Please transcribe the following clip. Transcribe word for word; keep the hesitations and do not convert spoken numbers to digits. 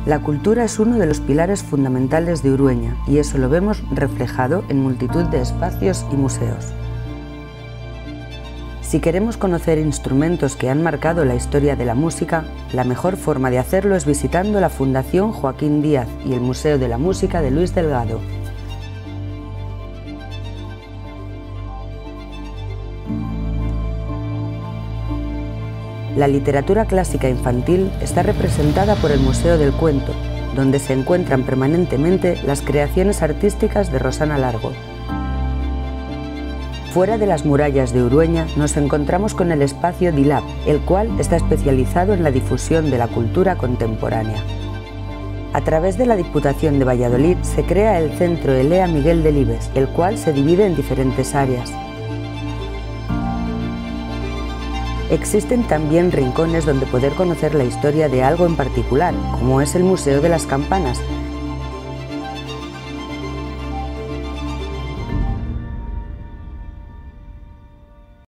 La cultura es uno de los pilares fundamentales de Urueña y eso lo vemos reflejado en multitud de espacios y museos. Si queremos conocer instrumentos que han marcado la historia de la música, la mejor forma de hacerlo es visitando la Fundación Joaquín Díaz y el Museo de la Música de Luis Delgado. La literatura clásica infantil está representada por el Museo del Cuento, donde se encuentran permanentemente las creaciones artísticas de Rosana Largo. Fuera de las murallas de Urueña nos encontramos con el espacio DILAB, el cual está especializado en la difusión de la cultura contemporánea. A través de la Diputación de Valladolid se crea el Centro Elea Miguel Delibes, el cual se divide en diferentes áreas. Existen también rincones donde poder conocer la historia de algo en particular, como es el Museo de las Campanas,